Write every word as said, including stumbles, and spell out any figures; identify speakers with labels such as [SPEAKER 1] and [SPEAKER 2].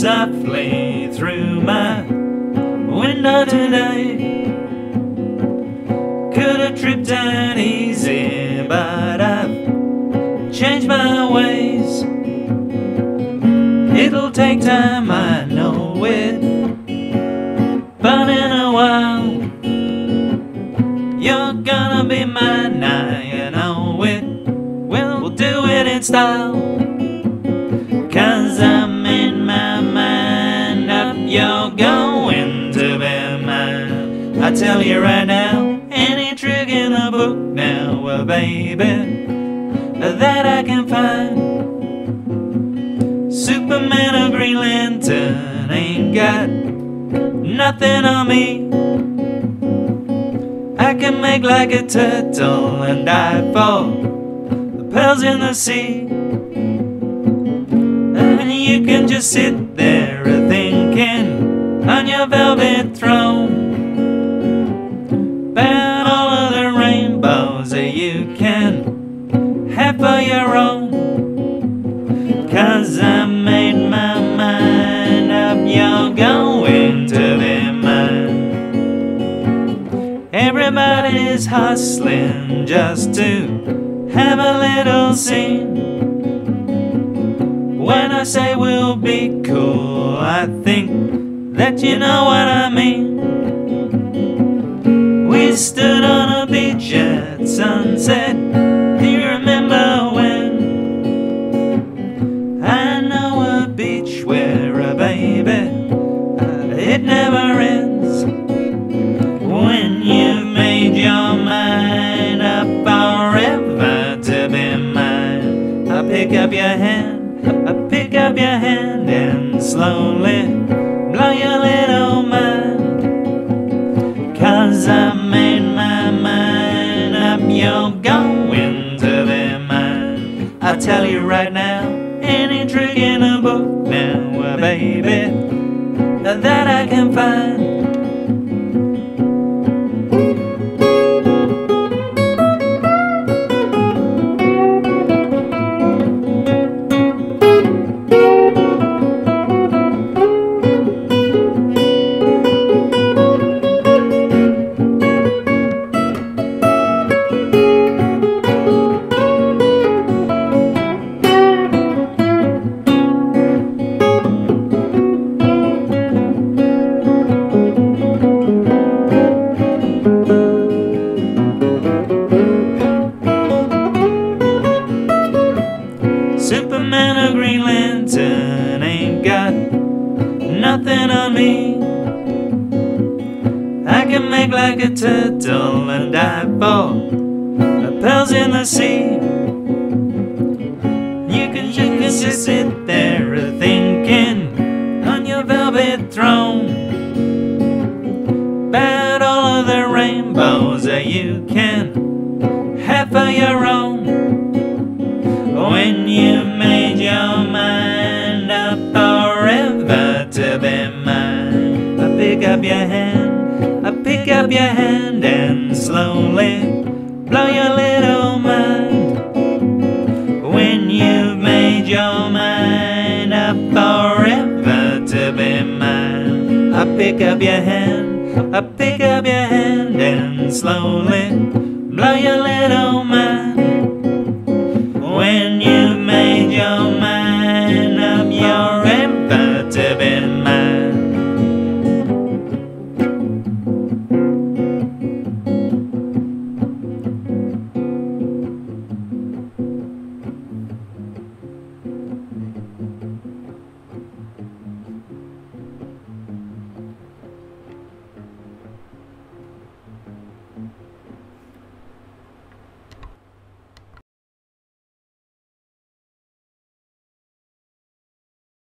[SPEAKER 1] softly through my window today. Could have tripped out easy, but I've changed my ways. It'll take time, I know it, but in a while you're gonna be mine, I know it. We'll do it in style, 'cause I made my mind up, you're going to be mine. I tell you right now, any trick in a book now, well baby, that I can find. Superman or Green Lantern ain't got nothing on me. I can make like a turtle and dive for the pearls in the sea. And you can just sit there thinking on your velvet throne about all of the rainbows that you can have for your own. 'Cause I made my mind up, you're going to be mine. Everybody's hustling just to have a little scene. When I say we'll be cool, I think that you know what I mean. We stood on a beach at sunset, do you remember when? I know a beach where a baby, uh, it never ends. When you've made your mind up forever to be mine, I pick up your hand, I pick up your hand and slowly blow your little mind. 'Cause I made my mind up, you're going to be mine. I tell you right now, any trick in a book now, well, baby, that I can find. Superman or Green Lantern ain't got nothing on me. I can make like a turtle and dive for the pearls in the sea. You can just, just sit there thinking on your velvet throne about all of the rainbows that you can have for your own. When you made your mind up forever to be mine, I pick up your hand, I pick up your hand and slowly blow your little mind. When you've made your mind up forever to be mine, I pick up your hand, I pick up your hand and slowly blow your little mind.